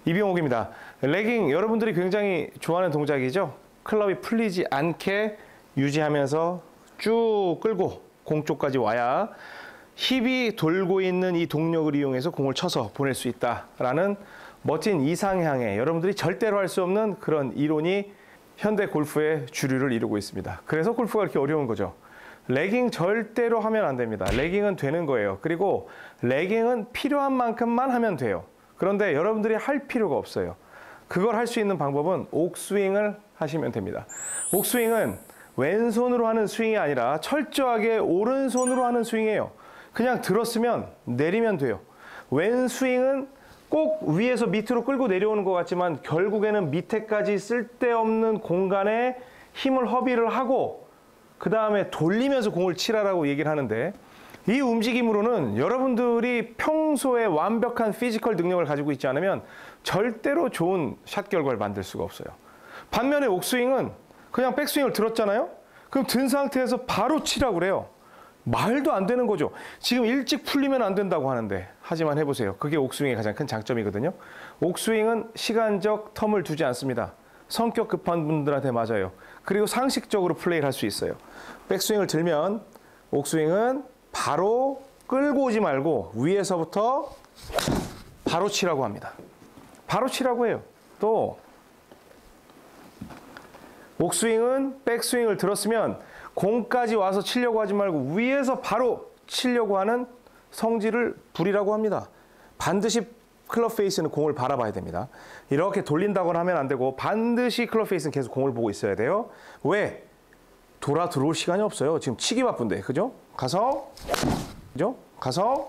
이병옥입니다. 레깅 여러분들이 굉장히 좋아하는 동작이죠. 클럽이 풀리지 않게 유지하면서 쭉 끌고 공 쪽까지 와야 힙이 돌고 있는 이 동력을 이용해서 공을 쳐서 보낼 수 있다라는 멋진 이상향에 여러분들이 절대로 할 수 없는 그런 이론이 현대 골프의 주류를 이루고 있습니다. 그래서 골프가 이렇게 어려운 거죠. 레깅 절대로 하면 안 됩니다. 레깅은 되는 거예요. 그리고 레깅은 필요한 만큼만 하면 돼요. 그런데 여러분들이 할 필요가 없어요. 그걸 할 수 있는 방법은 옥스윙을 하시면 됩니다. 옥스윙은 왼손으로 하는 스윙이 아니라 철저하게 오른손으로 하는 스윙이에요. 그냥 들었으면 내리면 돼요. 왼 스윙은 꼭 위에서 밑으로 끌고 내려오는 것 같지만 결국에는 밑에까지 쓸데없는 공간에 힘을 허비를 하고 그 다음에 돌리면서 공을 치라라고 얘기를 하는데, 이 움직임으로는 여러분들이 평소에 완벽한 피지컬 능력을 가지고 있지 않으면 절대로 좋은 샷 결과를 만들 수가 없어요. 반면에 옥스윙은 그냥 백스윙을 들었잖아요? 그럼 든 상태에서 바로 치라고 그래요. 말도 안 되는 거죠. 지금 일찍 풀리면 안 된다고 하는데, 하지만 해보세요. 그게 옥스윙의 가장 큰 장점이거든요. 옥스윙은 시간적 텀을 두지 않습니다. 성격 급한 분들한테 맞아요. 그리고 상식적으로 플레이를 할 수 있어요. 백스윙을 들면 옥스윙은 바로 끌고 오지 말고 위에서부터 바로 치라고 합니다. 바로 치라고 해요. 또 옥스윙은 백스윙을 들었으면 공까지 와서 치려고 하지 말고 위에서 바로 치려고 하는 성질을 부리라고 합니다. 반드시 클럽 페이스는 공을 바라봐야 됩니다. 이렇게 돌린다거나 하면 안 되고 반드시 클럽 페이스는 계속 공을 보고 있어야 돼요. 왜? 돌아 들어올 시간이 없어요. 지금 치기 바쁜데. 그죠? 가서, 그죠? 가서,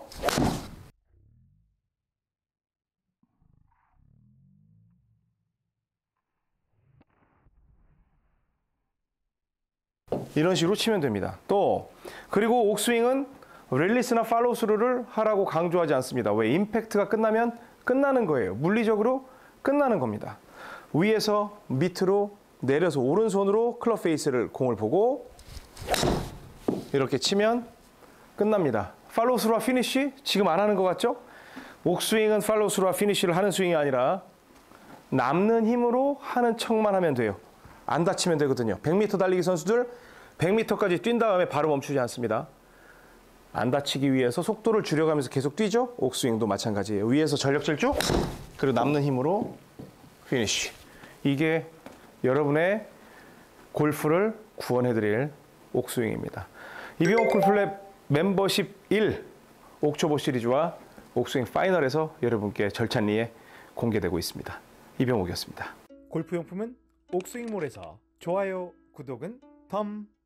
이런 식으로 치면 됩니다. 또 그리고 옥스윙은 릴리스나 팔로우스루를 하라고 강조하지 않습니다. 왜? 임팩트가 끝나면 끝나는 거예요. 물리적으로 끝나는 겁니다. 위에서 밑으로 내려서 오른손으로 클럽 페이스를 공을 보고 이렇게 치면 끝납니다. 팔로우스루와 피니쉬 지금 안 하는 것 같죠? 옥스윙은 팔로우스루와 피니쉬를 하는 스윙이 아니라 남는 힘으로 하는 척만 하면 돼요. 안 다치면 되거든요. 100m 달리기 선수들 100m까지 뛴 다음에 바로 멈추지 않습니다. 안 다치기 위해서 속도를 줄여가면서 계속 뛰죠. 옥스윙도 마찬가지예요. 위에서 전력 질주, 그리고 남는 힘으로 피니쉬. 이게 여러분의 골프를 구원해드릴 옥스윙입니다. 이병옥 골프랩 멤버십 1 옥초보 시리즈와 옥스윙 파이널에서 여러분께 절찬리에 공개되고 있습니다. 이병옥이었습니다. 골프용품은 옥스윙몰에서 좋아요, 구독은 덤.